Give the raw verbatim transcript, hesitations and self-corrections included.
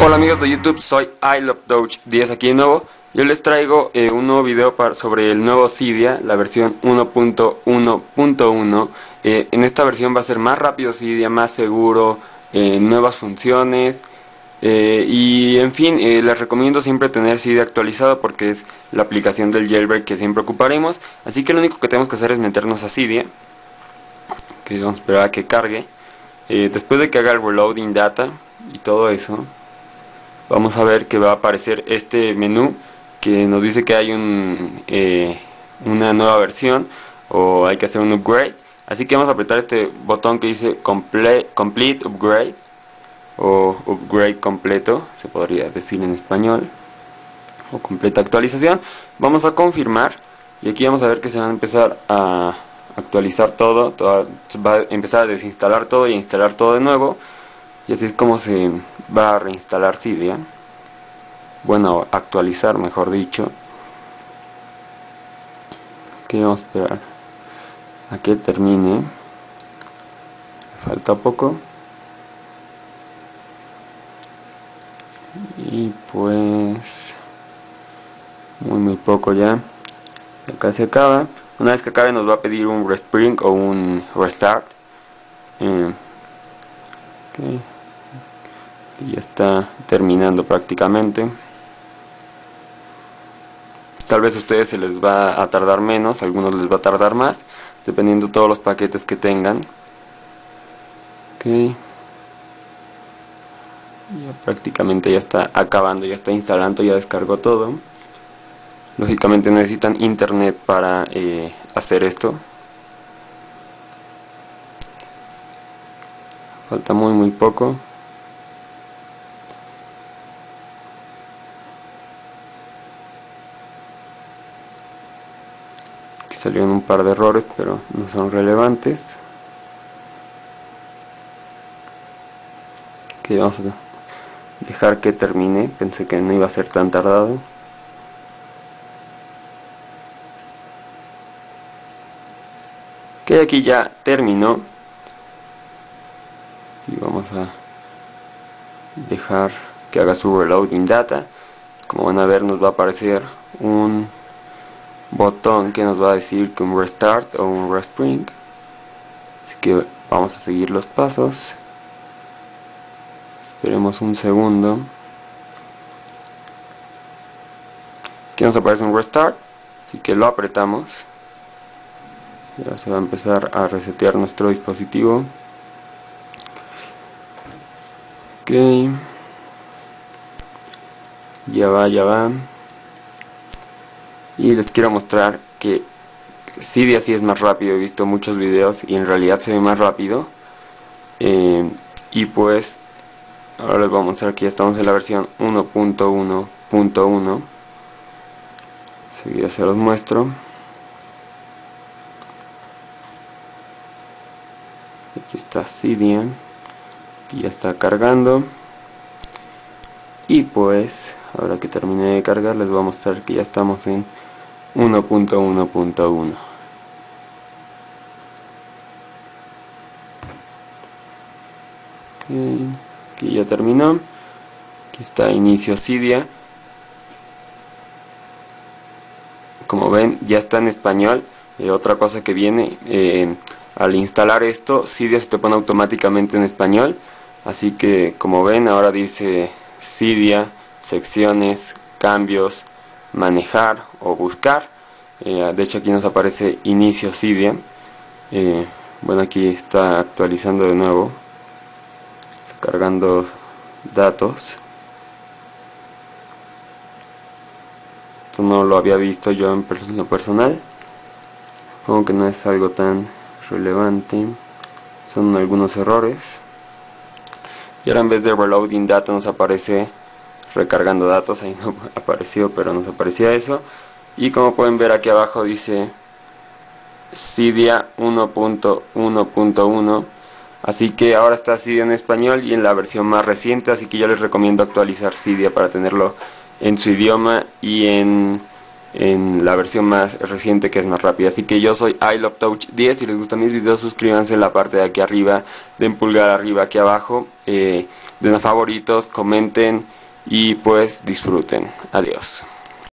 Hola amigos de YouTube, soy iLoveDouch diez aquí de nuevo. Yo les traigo eh, un nuevo video para, sobre el nuevo Cydia, la versión uno punto uno punto uno. Eh, en esta versión va a ser más rápido Cydia, más seguro, eh, nuevas funciones. Eh, y en fin, eh, les recomiendo siempre tener Cydia actualizado porque es la aplicación del jailbreak que siempre ocuparemos. Así que lo único que tenemos que hacer es meternos a Cydia, que vamos a esperar a que cargue. Eh, después de que haga el reloading data y todo eso, vamos a ver que va a aparecer este menú que nos dice que hay un, eh, una nueva versión o hay que hacer un upgrade. Así que vamos a apretar este botón que dice complete, complete upgrade o upgrade completo, se podría decir en español, o completa actualización. Vamos a confirmar y aquí vamos a ver que se va a empezar a actualizar todo, todo va a empezar a desinstalar todo y a instalar todo de nuevo. Y así es como se va a reinstalar Cydia. Bueno, actualizar, mejor dicho. Que vamos a esperar a que termine. Falta poco. Y pues muy muy poco ya. Acá se acaba. Una vez que acabe nos va a pedir un respring o un restart. Eh, okay. Y ya está terminando prácticamente. Tal vez a ustedes se les va a tardar menos, a algunos les va a tardar más, dependiendo de todos los paquetes que tengan. Okay. Ya prácticamente ya está acabando, ya está instalando, ya descargó todo. Lógicamente necesitan internet para eh, hacer esto. Falta muy muy poco. Salieron un par de errores, pero no son relevantes. Ok, vamos a dejar que termine. Pensé que no iba a ser tan tardado. Ok, aquí ya terminó. Y vamos a dejar que haga su reloading data. Como van a ver, nos va a aparecer un botón que nos va a decir que un restart o un respring. Así que vamos a seguir los pasos. Esperemos un segundo. Aquí nos aparece un restart, así que lo apretamos. Ya se va a empezar a resetear nuestro dispositivo. Ok, ya va, ya va. Y les quiero mostrar que Cydia sí es más rápido. He visto muchos videos y en realidad se ve más rápido. Eh, y pues ahora les voy a mostrar que ya estamos en la versión uno punto uno punto uno. Enseguida se los muestro. Aquí está Cydia, y ya está cargando. Y pues ahora que termine de cargar les voy a mostrar que ya estamos en uno punto uno punto uno. Okay, aquí ya terminó. Aquí está inicio Cydia. Como ven, ya está en español. Eh, otra cosa que viene, eh, al instalar esto, Cydia se te pone automáticamente en español. Así que, como ven, ahora dice Cydia, secciones, cambios, manejar o buscar. Eh, de hecho aquí nos aparece inicio Cydia. Eh, bueno, aquí está actualizando de nuevo, cargando datos. Esto no lo había visto yo en lo personal. Supongo que no es algo tan relevante. Son algunos errores. Y ahora en vez de reloading data nos aparece recargando datos. Ahí no apareció, pero nos aparecía eso. Y como pueden ver aquí abajo dice Cydia uno punto uno punto uno. Así que ahora está Cydia en español y en la versión más reciente. Así que yo les recomiendo actualizar Cydia para tenerlo en su idioma y en, en la versión más reciente, que es más rápida. Así que yo soy iLoveDouch diez. Si les gustan mis videos, suscríbanse en la parte de aquí arriba, den pulgar arriba aquí abajo, eh, den a favoritos, comenten. y pues disfruten. Adiós.